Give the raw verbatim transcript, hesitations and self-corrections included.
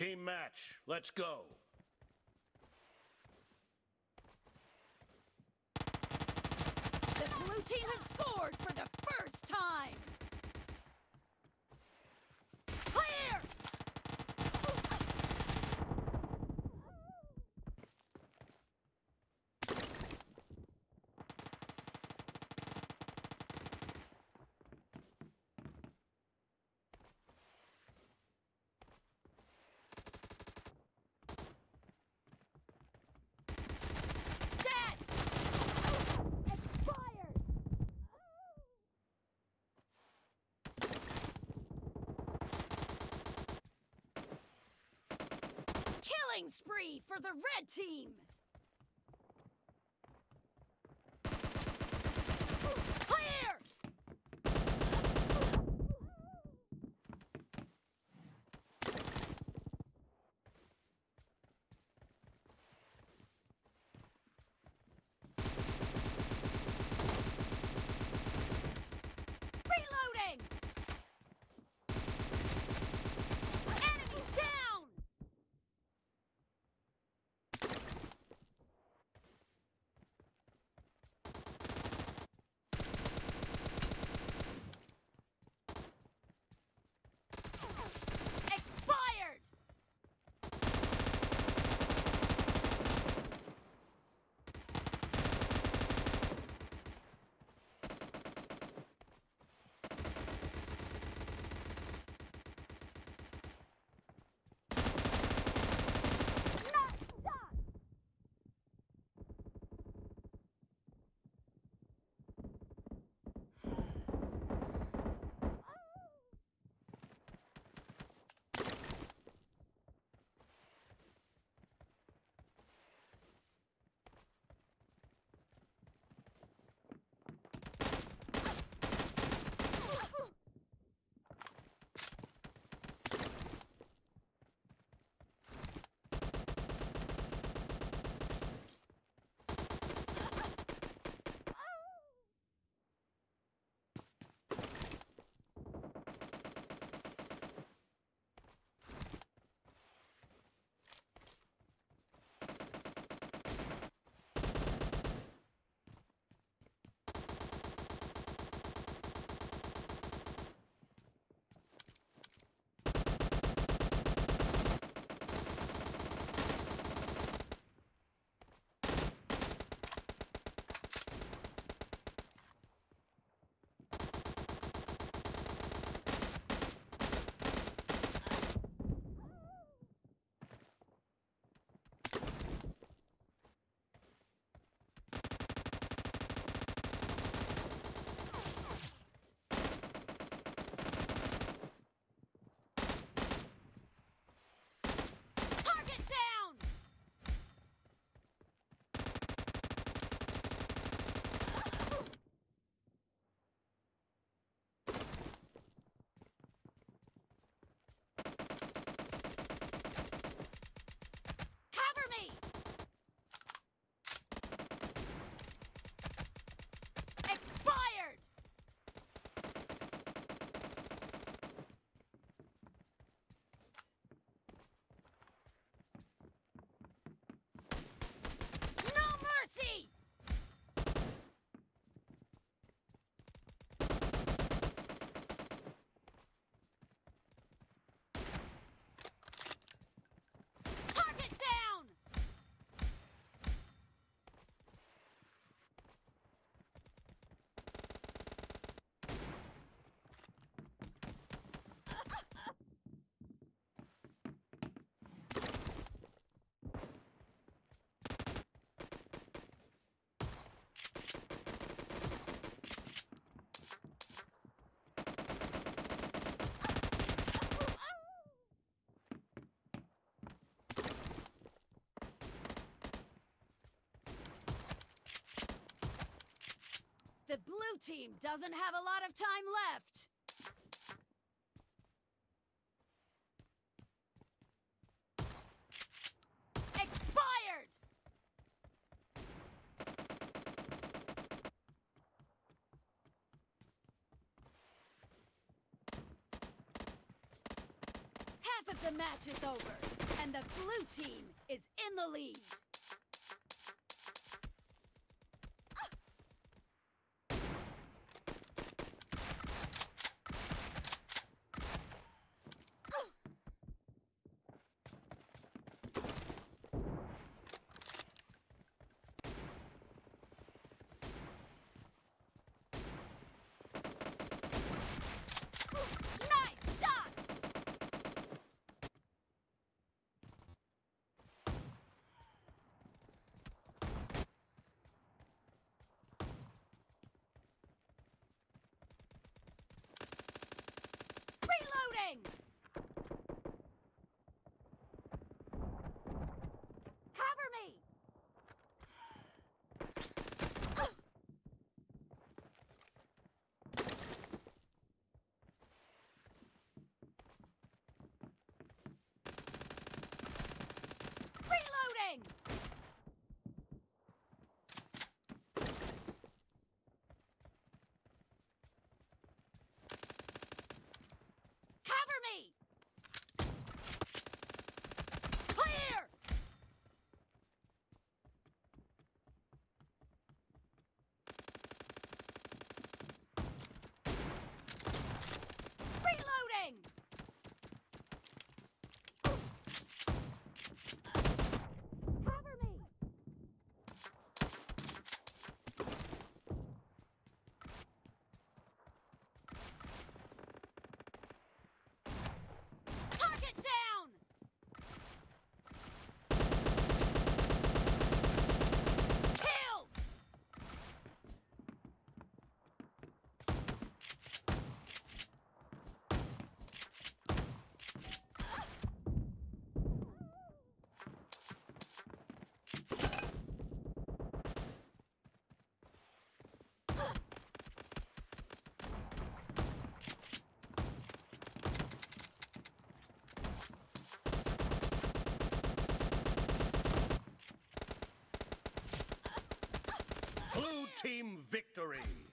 Team match, let's go. The blue team has scored for the first time! Clear! Killing spree for the red team! Clear! Reloading! Enemy down! Expired! Not done! Target down! Cover me! Expired! No mercy! Target down! The blue team doesn't have a lot of time left. Expired! Half of The match is over, and the blue team is in the lead. Nice shot! Reloading! Cover me! Reloading! Cover me! Clear! Reloading! Cover me! Target down! Killed! Blue team victory!